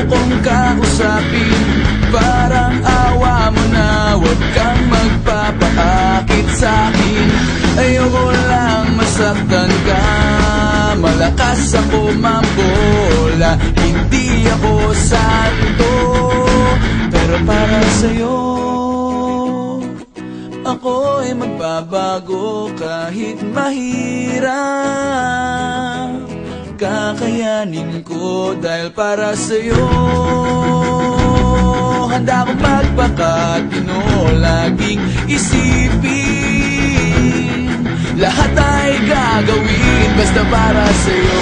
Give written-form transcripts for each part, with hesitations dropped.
kong kausapin. Parang awa mo na, huwag kang magpapaakit sa'kin. Ayoko lang masaktan ka, malakas ako mambola. Hindi ako santo, pero para sa'yo ako'y magbabago kahit mahirap. Kakayanin ko dahil para sa'yo. Handa akong magpakatino, laging isipin. Lahat ay gagawin basta para sa'yo.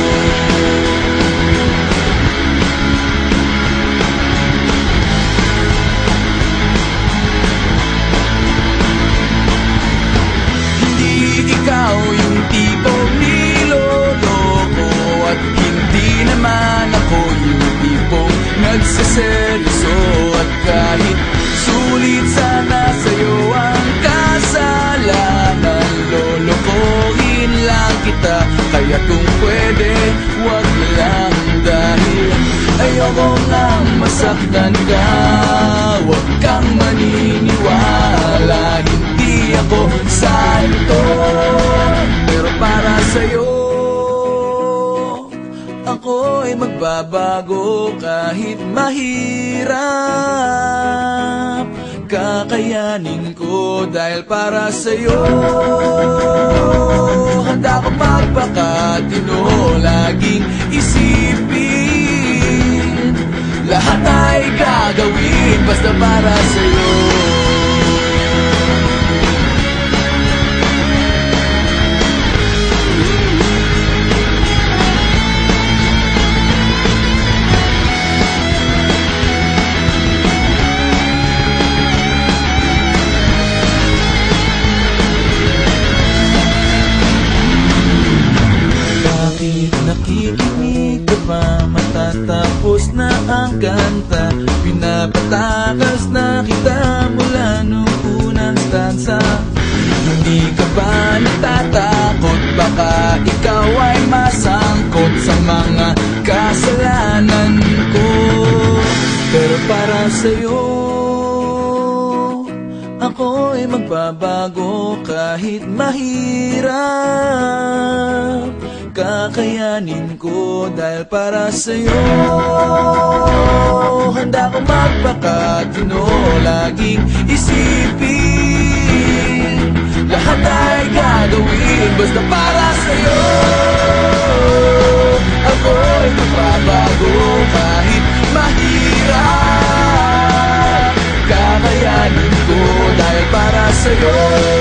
Ikaw yung tipong niloloko at hindi naman ako yung tipong nagseseryoso. At kahit sulit sana sa'yo ang kasalanan, lolokohin lang kita. Kaya kung pwede, wag lang, dahil ayoko ngang masaktan ka. Wag kang maniniwala, hindi ako santo, pero para sa'yo ako'y magbabago kahit mahirap. Kakayanin ko dahil para sa'yo. Handa akong magpakatino, laging isipin. Lahat ay gagawin basta para sa'yo. Nakikinig ka ba? Matatapos na ang kanta. Pinapatakas na kita mula nung unang stanza. Hindi ka ba natatakot? Baka ikaw ay masangkot sa mga kasalanan ko. Pero para sa'yo ako'y magbabago kahit mahirap. Kakayanin ko dahil para sa'yo. Handa akong magpakatino, laging isipin. Lahat ay gagawin basta para sa'yo. Ako'y magbabago kahit mahirap. Kakayanin ko dahil para sa'yo.